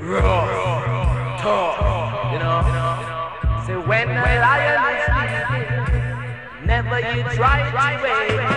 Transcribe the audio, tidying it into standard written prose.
Ruff, Tuff, you know. Say when a lion is sleeping, never you try to wake